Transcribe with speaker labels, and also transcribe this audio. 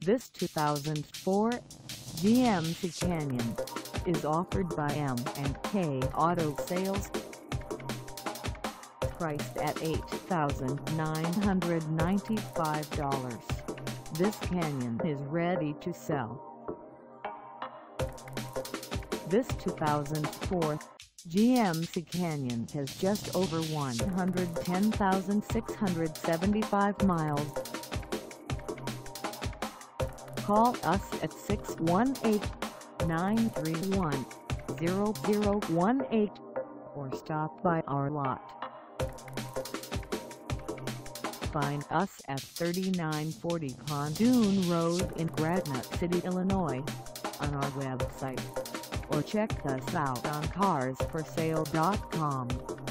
Speaker 1: This 2004 GMC Canyon is offered by M&K Auto Sales. Priced at $8,995, this Canyon is ready to sell. This 2004 GMC Canyon has just over 110,675 miles. Call us at 618-931-0018 or stop by our lot. Find us at 3940 Pontoon Road in Granite City, Illinois, on our website, or check us out on carsforsale.com.